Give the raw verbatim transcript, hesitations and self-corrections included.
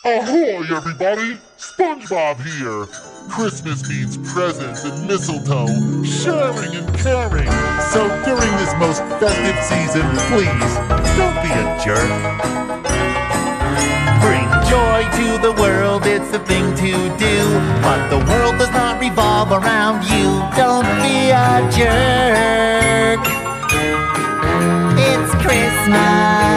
Ahoy, everybody! SpongeBob here! Christmas means presents and mistletoe, sharing and caring. So during this most festive season, please, don't be a jerk. Bring joy to the world, it's the thing to do. But the world does not revolve around you. Don't be a jerk. It's Christmas.